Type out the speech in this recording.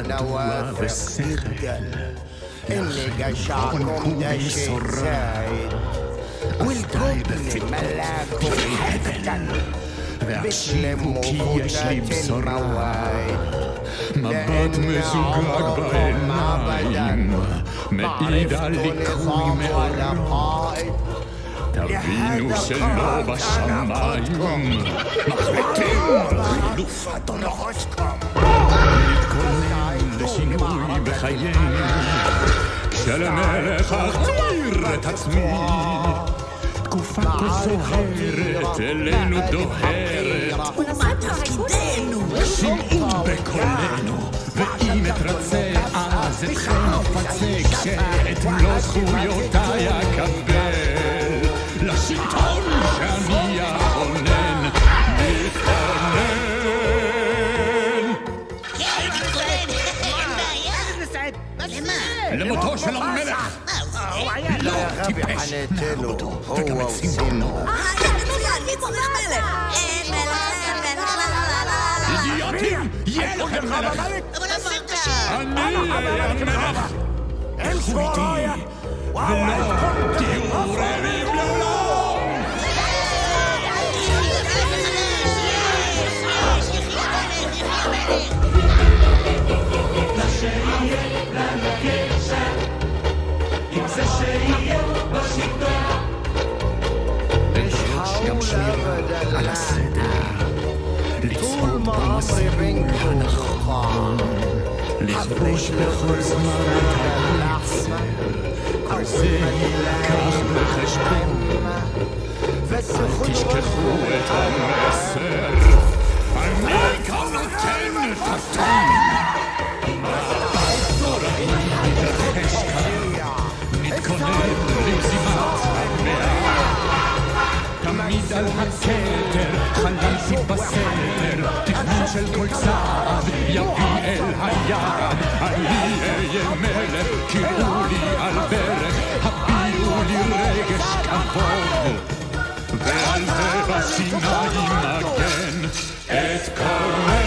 תורה ושכל, חונקו ביסוריי, עבדי בפרי הבל, והקשיבו כי יש לי בשורה. מבט מזוגג בעיניים, מעיד על ליקוי מאורע. תבינו שלא בשמיים, מחליטים בחילוף הדורות. להתכונן לשינוי בחיינו, כשלמלך אכתיר את עצמי. תקופה כה זוהרת אלינו דוהרת, ומה תפקידנו? שמעו בקולנו, ואם אתרצה אז אתכם אפצה, כשאת מלוא זכויותיי אקבל, לשלטון שאני אכונן. מתכונן. כן, מתכונן, אין בעיה. למה? למותו של המלך. לא טיפש, נעמוד אותו וגם את צמאונו. מי צריך מלך? אין מלך, אידיוטים, יהיה לכם מלך. אבל הסיר את השיר. אני אהיה המלך. לכו איתי, ולא תהיו רעבים לעולם. שיהיה לנו קשר, אם זה שיהיה בשלטון. יש גם שמירה על הסדר, לצעוד במסלול הנכון, לכבוש בכל זמן את היצר, כל זה יילקח בחשבון. אל תשכחו את המסר, אני כאן נותן את הטון. מתרחש כאן, נתכונן למזימת מאה. תמיד על הכתר, חלמתי בסתר, תכנון של כל צעד יביא אל היעד. אני אהיה מלך, קראו לי על ברך, הביאו לי רגש כבוד, ועל זה בשיניים מגן את כל